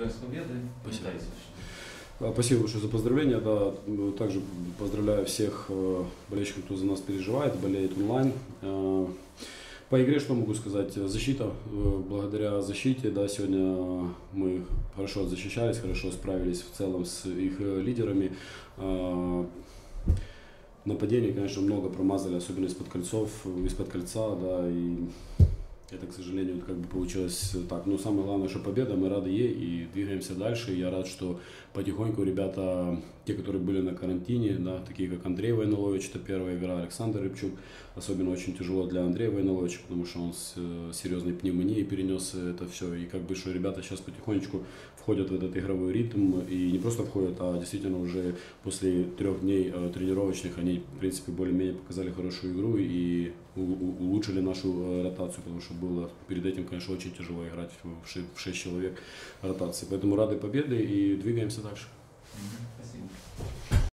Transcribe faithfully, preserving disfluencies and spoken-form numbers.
Поздравляю с победой. Спасибо. Спасибо. Спасибо большое за поздравления. Да, также поздравляю всех болельщиков, кто за нас переживает, болеет онлайн. По игре что могу сказать? Защита. Благодаря защите, да, сегодня мы хорошо защищались, хорошо справились в целом с их лидерами. Нападений, конечно, много промазали, особенно из-под кольцов, из-под кольца, да, и это, к сожалению, как бы получилось так. Но самое главное, что победа, мы рады ей и двигаемся дальше. Я рад, что потихоньку ребята, те, которые были на карантине, да, такие как Андрей Войнолович, это первая игра, Александр Рыбчук, особенно очень тяжело для Андрея Войноловича, потому что он с серьезной пневмонией перенес это все. И как бы, что ребята сейчас потихонечку входят в этот игровой ритм, и не просто входят, а действительно уже после трех дней тренировочных они, в принципе, более-менее показали хорошую игру и улучшили нашу ротацию, потому что было перед этим, конечно, очень тяжело играть в шесть человек ротации. Поэтому рады победы и двигаемся дальше.